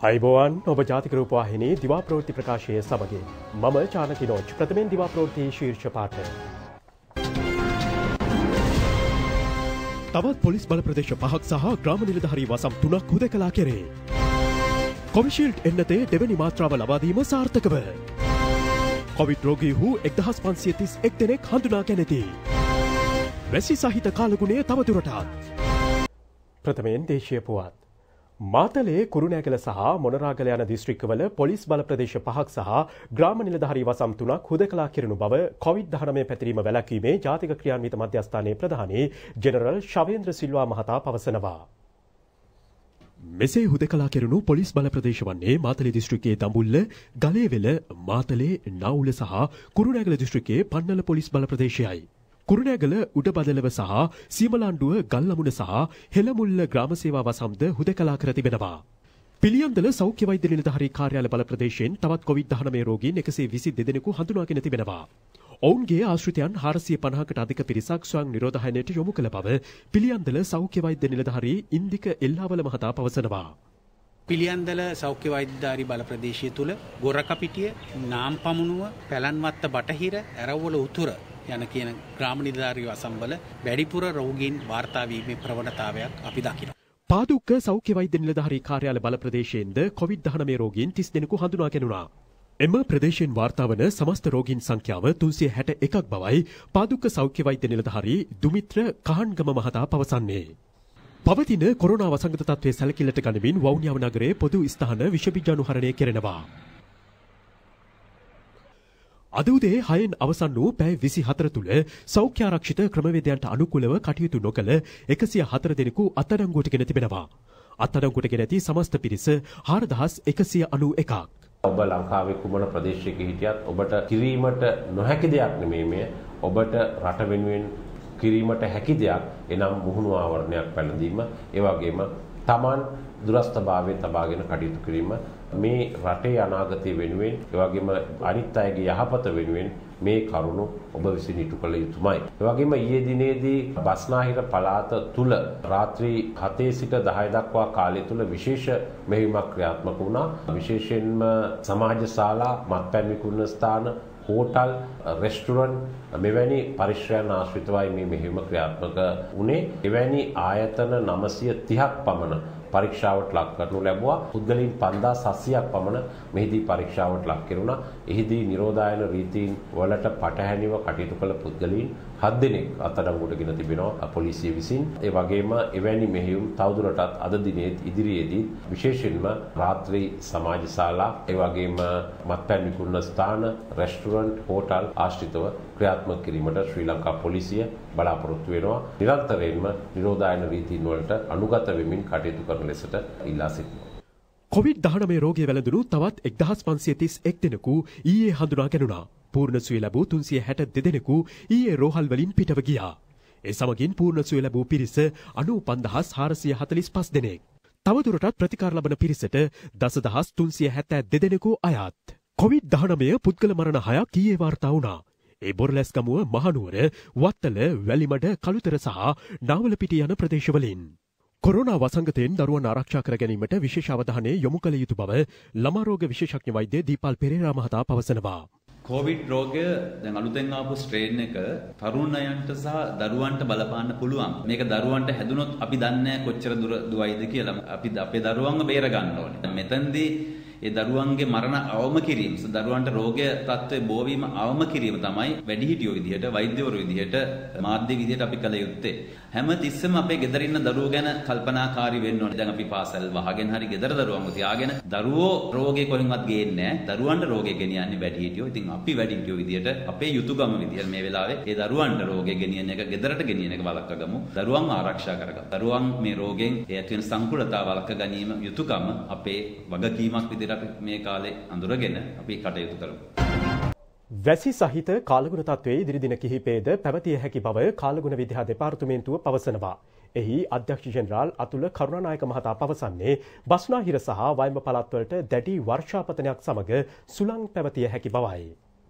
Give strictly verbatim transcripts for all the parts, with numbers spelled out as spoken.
අයිබෝවන් ඔබ ජාතික රූපවාහිනී දිවා ප්‍රවෘත්ති ප්‍රකාශයේ සමගින් මම චානකි නෝච් ප්‍රථමයෙන් දිවා ප්‍රවෘත්ති ශීර්ෂ පාඨ. තවත් පොලිස් බල ප්‍රදේශ පහක් සහ ග්‍රාම නිලධාරී වසම් තුනක් හුදකලා කෙරේ. කොවිෂීල්ඩ් එන්නතේ දෙවැනි මාත්‍රාව ලබා දීම සාර්ථකව. කොවිඩ් රෝගීහු එක්දහස් පන්සිය තිස් එක් දෙනෙක් හඳුනා ගැනීති. වැසි සහිත කාලගුණය තවදුරටත්. ප්‍රථමයෙන් දේශීය පුවත්. මාතලේ කුරුණෑගල සහ මොනරාගල යන දිස්ත්‍රික්කවල පොලිස් බල ප්‍රදේශ පහක් සහ ග්‍රාම නිලධාරී වසම් තුනක් හුදකලා කෙරෙනු බව කොවිඩ් දහනවය පැතිරීම වැළැක්වීමේ ජාතික ක්‍රියාන්විත මධ්‍යස්ථානයේ ප්‍රධානී ජෙනරල් ශවේන්ද්‍ර සිල්වා මහතා පවසනවා. මෙසේ හුදකලා කෙරෙනු පොලිස් බල ප්‍රදේශ වන්නේ මාතලේ දිස්ත්‍රික්කයේ දඹුල්ල, ගලේවෙල, මාතලේ, නවුල සහ කුරුණෑගල දිස්ත්‍රික්කයේ පන්නල පොලිස් බල ප්‍රදේශයයි. කුරුණෑගල උඩබදලව සහ සීමලාණ්ඩුව ගල්ලමුණ සහ හෙළමුල්ල ග්‍රාම සේවා වසම්ද හුදකලා කර තිබෙනවා. පිළියන්දල සෞඛ්‍ය වෛද්‍ය නිලධාරී කාර්යාල බල ප්‍රදේශයෙන් තවත් කොවිඩ් දහනවය රෝගීන් එකසිය විසි දෙදෙනෙකු හඳුනාගෙන තිබෙනවා. ඔවුන්ගේ ආශ්‍රිතයන් හාරසිය පනහකට අධික පිරිසක් ස්වයං නිරෝධායනයට යොමු කළ බව පිළියන්දල සෞඛ්‍ය වෛද්‍ය නිලධාරී ඉන්දික එල්ලාවල මහතා පවසනවා. පිළියන්දල සෞඛ්‍ය වෛද්‍යධාරී බල ප්‍රදේශය තුල ගොරකපිටිය, නාම්පමුණුව, පැලන්වත්ත බටහිර, ඇරවුල උතුර යන කියන ග්‍රාම නිලධාරී වසම්වල වැඩිපුර රෝගීන් වාර්තා වීමේ ප්‍රවණතාවයක් අපි දකිනවා. පාදුක්ක සෞඛ්‍ය වෛද්‍ය නිලධාරී කාර්යාල බල ප්‍රදේශයෙන්ද කොවිඩ් දහනවය රෝගීන් තිස් දෙනෙකු හඳුනා ගැනුණා. එම ප්‍රදේශයෙන් වාර්තා වන සමස්ත රෝගීන් සංඛ්‍යාව තුන්සිය හැට එකක් බවයි පාදුක්ක සෞඛ්‍ය වෛද්‍ය නිලධාරී දුමිත්‍ර කහන්ගම මහතා පවසන්නේ. පවතින කොරෝනා වසංගත තත්ත්වයේ සැලකිල්ලට ගනිමින් වවුනියාව නගරයේ පොදු ස්ථාන විෂබීජානුහරණය කෙරෙනවා. අද උදේ හයෙන් අවසන් වූ පැය විසි හතර තුළ සෞඛ්‍ය ආරක්ෂිත ක්‍රමවේදයන්ට අනුකූලව කටයුතු නොකළ එකසිය හතර දෙනෙකු අත්අඩංගුවට ගෙන තිබෙනවා. අත්අඩංගුවට ගෙන ඇති සමස්ත පිරිස හාරදහස් එකසිය අනූ එකක්. ඔබ ලංකාවේ කුමන ප්‍රදේශයක හිටියත් ඔබට කිරීමට නොහැකි දෙයක් නෙමෙයි මේ. ඔබට රට වෙනුවෙන් කිරීමට හැකි දෙයක්. එනම් මුහුණු ආවරණයක් පැළඳීම, ඒ වගේම Taman දුරස්ථභාවයෙන් තබාගෙන කටයුතු කිරීම මේ රටේ අනාගතය වෙනුවෙන් ඒ වගේම අනිත් අයගේ යහපත වෙනුවෙන් මේ කරුණු ඔබ විසින් ඉටු කළ යුතුමයි. ඒ වගේම ඊයේ දිනේදී බස්නාහිර පළාත තුල රාත්‍රී හතේ සිට දහය දක්වා කාලය තුල විශේෂ මෙහෙයුමක් ක්‍රියාත්මක වුණා. විශේෂයෙන්ම සමාජ ශාලා, මත්පැන් විකුණන ස්ථාන, හෝටල්, රෙස්ටුරන්ට් මෙවැනි පරිශ්‍රයන් ආශ්‍රිතවයි මේ මෙහෙයුම ක්‍රියාත්මක වුණේ. එවැනි ආයතන නවසිය තිහක් පමණ පරීක්ෂාවට ලක් කරනු ලැබුවා. පුද්ගලයන් පන්දාස් හත්සියයක් පමණ මෙහිදී පරීක්ෂාවට ලක් කෙරුණා. එහිදී නිරෝධායන රීතීන් වලට පටහැනිව කටයුතු කළ පුද්ගලයන් හත් දෙනෙක් අත්අඩංගුවට ගෙන තිබෙනවා පොලිසිය විසින්. ඒ වගේම එවැනි මෙහෙයුම් තවදුරටත් අද දිනේ ඉදිරියේදී විශේෂයෙන්ම රාත්‍රී සමාජ ශාලා, ඒ වගේම මත්පැන් විකුණන ස්ථාන, රෙස්ටුරන්ට්, හෝටල් ආශ්‍රිතව ක්‍රියාත්මක කිරීමට ශ්‍රී ලංකා පොලිසිය බලාපොරොත්තු වෙනවා. නිරන්තරයෙන්ම නිරෝධායන රීතීන් වලට අනුගත වෙමින් කටයුතු කරන ලෙසට ඉල්ලා සිටිනවා. කොවිඩ් දහනවය රෝගය වැළඳුණු තවත් එක්දහස් පන්සිය තිස් එක් දෙනෙකු ඊයේ හඳුනා ගැනුණා. පූර්ණ සුවය ලැබූ තුන්සිය හැට දෙදෙනෙකු ඊයේ රෝහල් වලින් පිටව ගියා. ඒ සමගින් පූර්ණ සුවය ලැබූ පිරිස අනූ පන්දහස් හාරසිය හතලිස් පස් දෙනෙක්. තවදුරටත් ප්‍රතිකාර ලබන පිරිසට දසදහස් තුන්සිය හැත්තෑ දෙදෙනෙකු අයත්. කොවිඩ් දහනවය පුද්ගල මරණ හයක් ඊයේ වාර්තා වුණා. ඒ බොරලැස්ගමුව, මහනුවර, වත්තල, වැලිමඩ, කළුතර සහ නාවලපිටිය යන ප්‍රදේශවලින්. කොරෝනා වසංගතයෙන් දරුවන් ආරක්ෂා කර ගැනීමට විශේෂ අවධානය යොමු කළ යුතු බව ළමා රෝග විශේෂඥ වෛද්‍ය දීපල් පෙරේරා මහතා පවසනවා. කොවිඩ් රෝගය දැන් අලුතෙන් ආපු ස්ට්‍රේන් එක තරුණයන්ට සහ දරුවන්ට බලපාන්න පුළුවන්. මේක දරුවන්ට හැදුනොත් අපි දන්නේ කොච්චර දුර දුවයිද කියලා. අපි අපේ දරුවන්ව බේර ගන්න ඕනේ. මෙතෙන්දී ඒ දරුවන්ගේ මරණ අවම කිරීම, දරුවන්ට රෝගය තත්ත්වය බෝවීම අවම කිරීම තමයි වැඩිහිටියෝ විදිහට, වෛද්‍යවරු විදිහට, මාධ්‍ය විදිහට අපි කළ යුත්තේ. හැම තිස්සෙම අපේ ගෙදර ඉන්න දරුවෝ ගැන කල්පනාකාරී වෙන්න ඕනේ. දැන් අපි පාසල් වහගෙන හරි ගෙදර දරුවන්ව තියාගෙන දරුවෝ රෝගේ කොහෙන්වත් ගේන්නේ නැහැ. දරුවන්ට රෝගේ ගෙනියන්නේ වැඩිහිටියෝ. ඉතින් අපි වැඩිහිටියෝ විදිහට අපේ යුතුයකම විදිහට මේ වෙලාවේ ඒ දරුවන්ට රෝගේ ගෙනියන එක, ගෙදරට ගෙනියන එක වළක්වගමු. දරුවන් ආරක්ෂා කරගමු. දරුවන් මේ රෝගෙන් ඒ ඇති වෙන සංකූලතාව වළක්ව ගැනීම යුතුයකම අපේ වගකීමක් විදිහට අපි මේ කාලේ අඳුරගෙන අපි කටයුතු කරමු. වැසි සහිත කාලගුණ තත්ත්වයේ ඉදිරි දින කිහිපයේද පැවතිය හැකි බව කාලගුණ විද්‍යා දෙපාර්තමේන්තුව පවසනවා. එහි අධ්‍යක්ෂ ජෙනරාල් අතුල කරුණානායක මහතා පවසන්නේ බස්නාහිර සහ වයඹ පළාත්වලට දැඩි වර්ෂාපතනයක් සමග සුළං පැවතිය හැකි බවයි.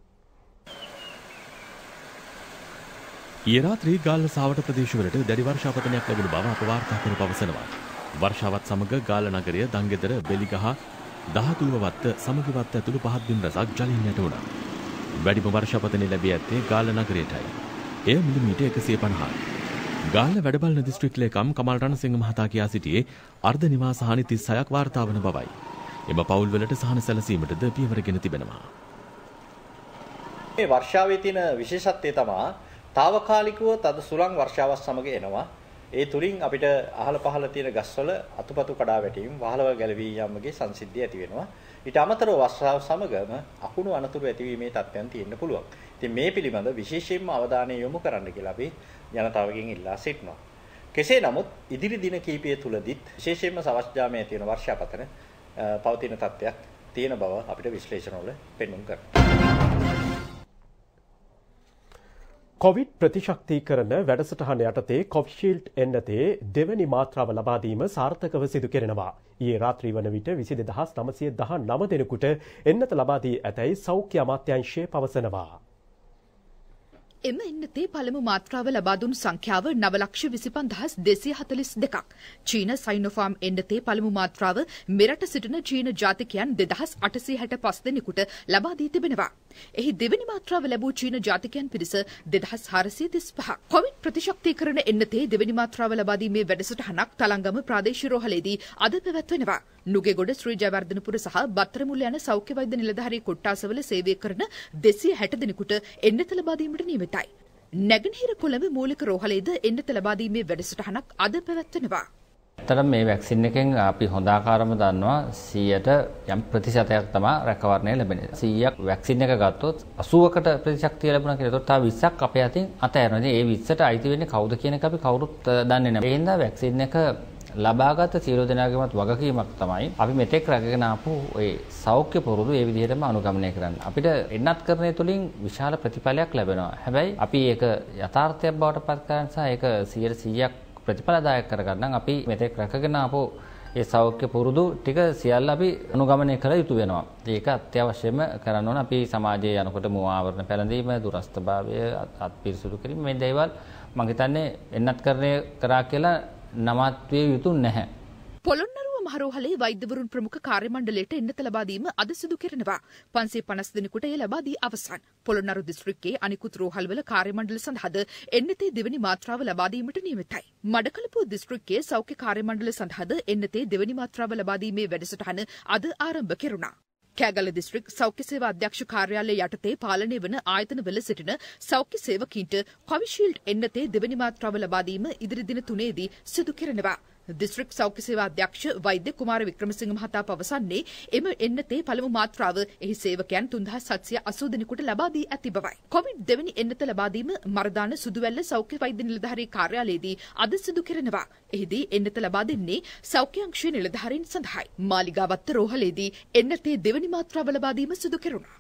ඊයේ රාත්‍රී ගාල්ල සාවට ප්‍රදේශවලට දැඩි වර්ෂාපතනයක් ලැබුණු බව අප වාර්තා කර පවසනවා. වර්ෂාවත් සමග ගාල්ල නගරය, දංගෙදර, බෙලිගහ, දහතුන්ව වත්ත සමගි වත්ත ඇතුළු පහත් බිම් රැසක් ජලයෙන් යට වුණා. වැඩිම වර්ෂාපතන ලැබී ඇත්තේ ගාල්ල නගරයටයි. එය මිලිමීටර් එකසිය පනහයි. ගාල්ල වැඩබලන දිස්ත්‍රික් ලේකම් කමල් රණසිංහ මහතා කියා සිටියේ අර්ධ නිවාස හානි තිස්හයක් වාර්තා වන බවයි. එම පවුල්වලට සහන සැලසීමටද පියවරගෙන තිබෙනවා. මේ වර්ෂාවේ තියෙන විශේෂත්වය තමයි తాවකාලිකව තද සුළං වර්ෂාවත් සමග එනවා. ඒ තුලින් අපිට අහල පහල තියෙන ගස්වල අතුපතු කඩා වැටීම්, වහලව ගැලවී යාමගේ සංසිද්ධිය ඇති වෙනවා. ඊට අමතරව වර්ෂාව සමගම අකුණු අනතුරු ඇතිවීමේ තත්ත්වයන් තියෙන්න පුළුවන්. ඉතින් මේ පිළිබඳ විශේෂයෙන්ම අවධානය යොමු කරන්න කියලා අපි ජනතාවගෙන් ඉල්ලා සිටිනවා. කෙසේ නමුත් ඉදිරි දින කිහිපය තුලදීත් විශේෂයෙන්ම සවස් ජාමයේ තියෙන වර්ෂාපතන පවතින තත්ත්වයක් තියෙන බව අපිට විශ්ලේෂණවල පෙන්වුම් කරනවා. කොවිඩ් ප්‍රතිශක්තිකරණ වැඩසටහන යටතේ කොවිෂීල්ඩ් එන්නතේ දෙවැනි මාත්‍රාව ලබා දීම සාර්ථකව සිදු කෙරෙනවා. ඊයේ රාත්‍රී වන විට විසි දෙදහස් නවසිය දහනව දෙනෙකුට එන්නත ලබා දී ඇතැයි සෞඛ්‍ය අමාත්‍යාංශය පවසනවා. එම එන්නතේ පළමු මාත්‍රාව ලබා දුන් සංඛ්‍යාව නව ලක්ෂ විසි පන්දහස් දෙසිය හතළිස් දෙකක්. චීන සයිනෝෆාර්ම් එන්නතේ පළමු මාත්‍රාව මෙරට සිටින චීන ජාතිකයන් දෙදහස් අටසිය හැට පහ දෙනෙකුට ලබා දී තිබෙනවා. එහි දෙවැනි මාත්‍රාව ලැබූ චීන ජාතිකයන් පිරිස දෙදහස් හාරසිය තිස් පහක්. කොවිඩ් ප්‍රතිශක්තිකරණ එන්නතේ දෙවැනි මාත්‍රාව ලබා දීමේ වැඩසටහනක් තලංගම ප්‍රාදේශීය රෝහලේදී අද පැවැත්වෙනවා. නුගේගොඩ ශ්‍රී ජයවර්ධනපුර සහ බත්තරමුල්ල යන සෞඛ්‍ය වෛද්‍ය නිලධාරී කොට්ටාසවල සේවය කරන දෙසිය හැට දෙනෙකුට එන්නත ලබා දීමට නියමිතයි. නැගෙනහිර කොළඹ මූලික රෝහලේද එන්නත ලබා දීමේ වැඩසටහනක් අද පැවැත්වෙනවා. ඇත්තටම මේ වැක්සින් එකෙන් අපි හොඳ ආකාරම දන්නවා සීයට යම් ප්‍රතිශතයක් තමයි රැකවරණය ලැබෙන්නේ. සීයක් වැක්සින් එක ගත්තොත් අසූවකට ප්‍රතිශක්තිය ලැබුණා කියලා. ඒතකොට තව විස්සක් අපේ අතින් අතහැරෙනවා. ඉතින් ඒ විස්සට අයිති වෙන්නේ කවුද කියන එක අපි කවුරුත් දන්නේ නැහැ. ඒ හින්දා වැක්සින් එක ලබාගත් සියලු දෙනාගේමත් වගකීමක් තමයි අපි මෙතෙක් රැකගෙන ආපු ඒ සෞඛ්‍ය පුරුදු ඒ විදිහටම අනුගමනය කරන්න. අපිට එන්නත්කරණය තුළින් විශාල ප්‍රතිඵලයක් ලැබෙනවා. හැබැයි අපි ඒක යථාර්ථයක් බවට පත් කරන නිසා ඒක සියයට සීයක් ප්‍රතිඵලදායක කරගන්න අපි මෙතෙක් රැකගෙන ආපු ඒ සෞඛ්‍ය පුරුදු ටික සියල්ල අපි අනුගමනය කළ යුතු වෙනවා. ඒක අත්‍යවශ්‍යම කරන්න ඕන. අපි සමාජයේ යනකොට මුවාවරණ පැළඳීම, දුරස්ථභාවය, අත්පිරිසුදු කිරීම මේ දේවල් මම හිතන්නේ එන්නත්කරණය කරා කියලා නමත් විය යුතු නැහැ. පොළොන්නරුව මහරෝහලේ වෛද්‍යවරුන් ප්‍රමුඛ කාර්ය මණ්ඩලයට එන්නත ලබා දීම අද සිදු කෙරෙනවා. පන්සිය පනස් දෙනෙකුට එය ලබා දී අවසන්. පොළොන්නරු දිස්ත්‍රික්කයේ අනිකුත් රෝහල්වල කාර්ය මණ්ඩල සඳහාද එන්නතේ දෙවැනි මාත්‍රාව ලබා දීමට නියමිතයි. මඩකලපුව දිස්ත්‍රික්කයේ සෞඛ්‍ය කාර්ය මණ්ඩල සඳහාද එන්නතේ දෙවැනි මාත්‍රාව ලබා දීමේ වැඩසටහන අද ආරම්භ කෙරුණා. කෑගල්ල දිස්ත්‍රික් සෞඛ්‍ය සේවා අධ්‍යක්ෂ කාර්යාලය යටතේ පාලනය වන ආයතනවල සිටින සෞඛ්‍ය සේවකීන්ට කොවිෂීල්ඩ් එන්නතේ දෙවැනි මාත්‍රාව ලබා දීම ඉදිරි දින තුනේදී සිදු කෙරෙනවා. දිස්ත්‍රික් සෞඛ්‍ය සේවා අධ්‍යක්ෂ වෛද්‍ය කුමාර වික්‍රමසිංහ මහතා පවසන්නේ එම එන්නතේ පළමු මාත්‍රාව එහි සේවකයන් තුන්දහස් සත්සිය අසූ දෙනෙකුට ලබා දී ඇති බවයි. කොවිඩ් දෙවැනි එන්නත ලබා දීම මරදාන සුදුවැල්ල සෞඛ්‍ය වෛද්‍ය නිලධාරී කාර්යාලයේදී අද සිදු කෙරෙනවා. එහිදී එන්නත ලබා දෙන්නේ සෞඛ්‍ය අංශයේ නිලධාරීන් සඳහායි. මාලිගාවත්ත රෝහලේදී එන්නතේ දෙවැනි මාත්‍රාව ලබා දීම සිදු කෙරුණා.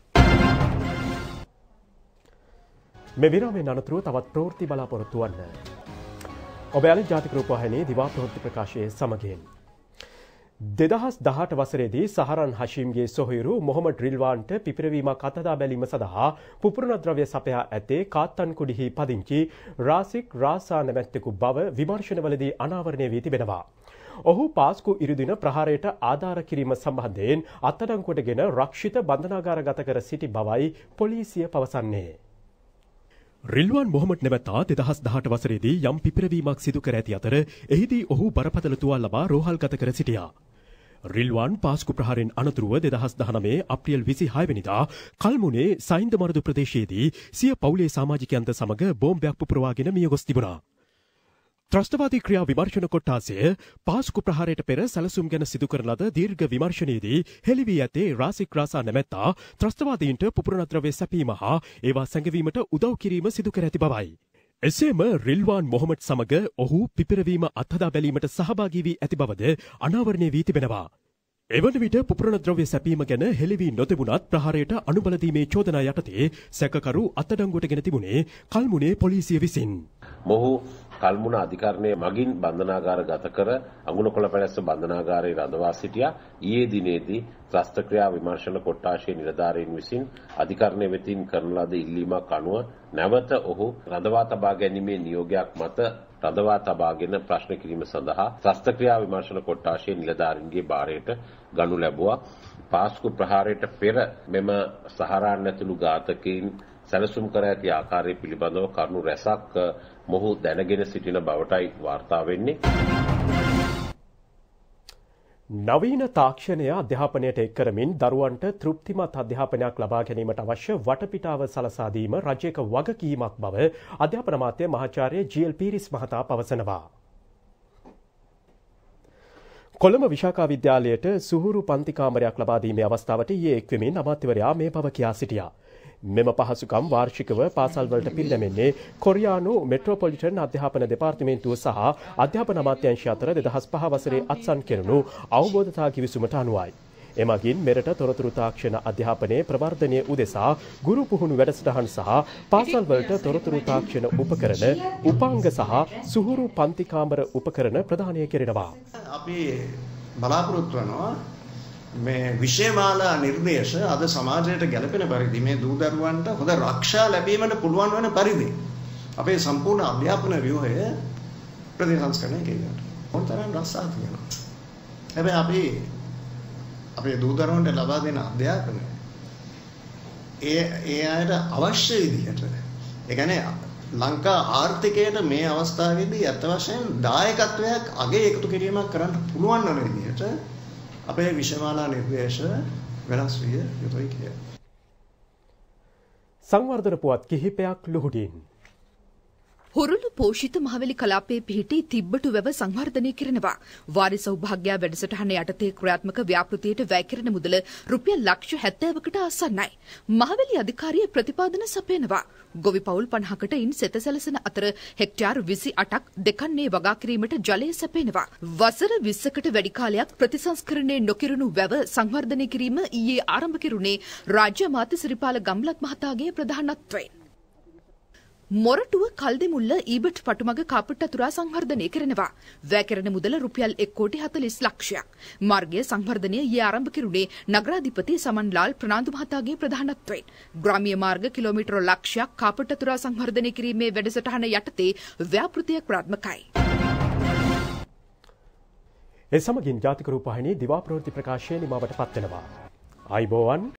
මේ විරාමයෙන් අනතුරුව තවත් ප්‍රවෘත්ති බලාපොරොත්තු වන්න. ඔබ යාලි ජාතික රූපවාහිනී දිවා ප්‍රවෘත්ති ප්‍රකාශයේ සමගින් දෙදහස් දහඅට වසරේදී සහරන් හෂීම්ගේ සොහොයුරු මොහමඩ් රිල්වාන්ට පිපිරවීමක් අත්දැක බැලීම සඳහා පුපුරණ ද්‍රව්‍ය සපයා ඇත්තේ කාත්තන්කුඩිහි පදිංචි රාසික් රාසා නැමැත්තෙකු බව විමර්ශනවලදී අනාවරණය වී තිබෙනවා. ඔහු පාස්කු ඉරුදින ප්‍රහාරයට ආධාර කිරීම සම්බන්ධයෙන් අත්අඩංගුවටගෙන රක්ෂිත බන්ධනාගාරගත කර සිටි බවයි පොලිසිය පවසන්නේ. රිල්වාන් මොහමඩ් නැමැත්තා දෙදහස් දහඅට වසරේදී යම් පිපිරවීමක් සිදු කර ඇති අතර එහිදී ඔහු බරපතල තුවාල ලබා රෝහල්ගත කර සිටියා. රිල්වාන් පාස්කු ප්‍රහාරයෙන් අනතුරුව දෙදහස් දහනවය අප්‍රේල් විසිහය වෙනිදා කල්මුනේ සයින්ද මරුදු ප්‍රදේශයේදී සිය පවුලේ සමාජිකයන්ද සමග බෝම්බයක් පුපුරවාගෙන මිය ගොස් තිබුණා. ත්‍රස්තවාදී ක්‍රියා විමර්ශන කොට්ටාසය පාස්කු ප්‍රහාරයට පෙර සැලසුම් ගැන සිදු කරන ලද දීර්ඝ විමර්ශනයේදී හෙළි වී ඇත්තේ රාසික් රාසා නැමැත්තා ත්‍රස්තවාදීන්ට පුපුරණ ද්‍රව්‍ය සැපීම හා ඒවා සැඟවීමට උදව් කිරීම සිදු කර ඇති බවයි. එසේම රිල්වාන් මොහමඩ් සමග ඔහු පිපිරවීම අත්හදා බැලීමට සහභාගී වී ඇති බවද අනාවරණය වී තිබෙනවා. එවන විට පුපුරණ ද්‍රව්‍ය සැපීම ගැන හෙළි වී නොතිබුණත් ප්‍රහාරයට අනුබල දීමේ චෝදනා යටතේ සැකකරු අත්අඩංගුවට ගෙන තිබුණේ කල්මුනේ පොලිසිය විසින්. මොහු කල්මුණ අධිකරණයේ මගින් බන්ධනාගාරගත කර අඟුණකොළ පැලැස්ස බන්ධනාගාරයේ රඳවා සිටියා. ඊයේ දිනේදී ත්‍රස්ත ක්‍රියා විමර්ශන කොට්ටාශයේ නිලධාරීන් විසින් අධිකරණය වෙතින් කරන ලද ඉල්ලීමක් අනුව නැවත ඔහු රඳවා තබා ගැනීමේ නියෝගයක් මත රඳවා තබාගෙන ප්‍රශ්න කිරීම සඳහා ශස්ත්‍රක්‍රියා විමර්ශන කොට්ටාශයේ නිලධාරීන්ගේ භාරයට ගනු ලැබුවා. පාස්කු ප්‍රහාරයට පෙර මෙම සහරාන් ඇතුළු ඝාතකයින් සැලසුම් කර ඇති ආකාරය පිළිබඳව කරුණු රැසක් මොහු දැනගෙන සිටින බවටයි වාර්තා වෙන්නේ. නවීන තාක්ෂණය අධ්‍යාපනයට එක් කරමින් දරුවන්ට තෘප්තිමත් අධ්‍යාපනයක් ලබා ගැනීමට අවශ්‍ය වටපිටාව සලසා දීම රජයක වගකීමක් බව අධ්‍යාපන අමාත්‍ය මහාචාර්ය ජී.එල්. පීරිස් මහතා පවසනවා. කොළඹ විශාකා විද්‍යාලයට සුහුරු පන්ති කාමරයක් ලබා දීමේ අවස්ථාවට ඊයේ එක්වෙමින් අමාත්‍යවරයා මේ බව කියා සිටියා. මෙම පහසුකම් වාර්ෂිකව පාසල්වලට පිරිනැමෙන්නේ කොරියානු මෙට්‍රොපොලිටන් අධ්‍යාපන දෙපාර්තමේන්තුව සහ අධ්‍යාපන අමාත්‍යාංශය අතර දෙදහස් පහ වසරේ අත්සන් කෙරුණු අවබෝධතා කිවිසුමට අනුවයි. එමගින් මෙරට තොරතුරු තාක්ෂණ අධ්‍යාපනයේ ප්‍රවර්ධනය උදෙසා ගුරු පුහුණු වැඩසටහන් සහ පාසල්වලට තොරතුරු තාක්ෂණ උපකරණ, උපාංග සහ සුහුරු පන්ති කාමර උපකරණ ප්‍රදානය කෙරෙනවා. අපි බලාපොරොත්තු වෙනවා මේ විෂයමාලා නිර්දේශ අද සමාජයට ගැලපෙන පරිදි මේ දූ දරුවන්ට හොඳ ආරක්ෂා ලැබීමට පුළුවන් වන පරිදි අපේ සම්පූර්ණ අධ්‍යාපන ව්‍යුහය ප්‍රතිසංස්කරණය කිරීමට මොනතරම් රසාත් වෙනවා. හැබැයි අපි අපේ දූ දරුවන්ට ලබා දෙන අධ්‍යාපනය ඒ ඒ අයට අවශ්‍ය විදිහට ඒ කියන්නේ ලංකා ආර්ථිකයට මේ අවස්ථාවේදී අත් වශයෙන් දායකත්වයක් අගය එකතු කිරීමක් කරන්න පුළුවන් වන විදිහට අපේ විෂයමාලා නිර්දේශ වෙනස් විය යුතුයි කියලා. සංවර්ධන පුවත් කිහිපයක් ලුහුඩින්. හොරුළු පෝෂිත මහවැලි කලාපයේ පිහිටි තිබ්බටු වැව සංවර්ධනය කරනවා. වාරි සෞභාග්‍ය වැඩසටහන යටතේ ක්‍රියාත්මක ව්‍යාපෘතියට වැය කෙරෙන මුදල රුපියල් ලක්ෂ හැත්තෑවකට ආසන්නයි. මහවැලි අධිකාරිය ප්‍රතිපාදන සපයනවා. ගොවි පවුල් පනහකට ඉන් සෙත සැලසෙන අතර හෙක්ටයාර් විසි අටක් දෙකන්නේ වගා කිරීමට ජලය සැපෙනවා. වසර විස්සකට වැඩි කාලයක් ප්‍රතිසංස්කරණය නොකිරුණු වැව සංවර්ධනය කිරීම ඊයේ ආරම්භ කෙරුණේ රාජ්‍ය අමාත්‍ය සිරිපාල ගම්ලත් මහතාගේ ප්‍රධානත්වයෙන්. මොරටුව කල්දෙමුල්ල ඊබට් පටුමග කාපට්ටතුරා සංවර්ධනය කරනවා. වැය කෙරෙන මුදල රුපියල් එක් කෝටි හතළිස් ලක්ෂයක්. මාර්ගය සංවර්ධනය ඊයේ ආරම්භ කෙරුණේ නගරාධිපති සමන්ලාල් ප්‍රනාන්දු මහතාගේ ප්‍රධානත්වයෙන්. ග්‍රාමීය මාර්ග කිලෝමීටර ලක්ෂයක් කාපට්ටතුරා සංවර්ධනය කිරීමේ වැඩසටහන යටතේ ව්‍යාපෘතිය ක්‍රියාත්මකයි. ඒ සමගින් ජාතික රූපවාහිනී දිවා ප්‍රවෘත්ති ප්‍රකාශය නිමවට පත්වෙනවා. ආයිබෝවන්